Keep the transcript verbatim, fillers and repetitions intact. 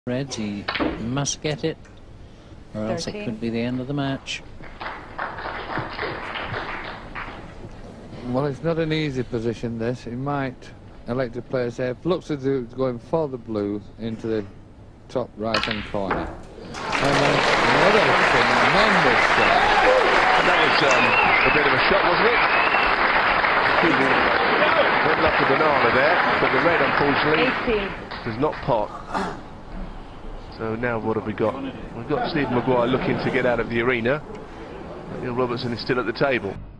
Reds, he must get it, or else it could be the end of the match. Well, it's not an easy position, this. He might elect to play safe. Looks as though he's going for the blue into the top right-hand corner. And then another tremendous shot. And that was um, a bit of a shot, wasn't it? Went like a banana there, but the red, unfortunately, does not pot. So now what have we got? We've got Stephen Maguire looking to get out of the arena. Robertson is still at the table.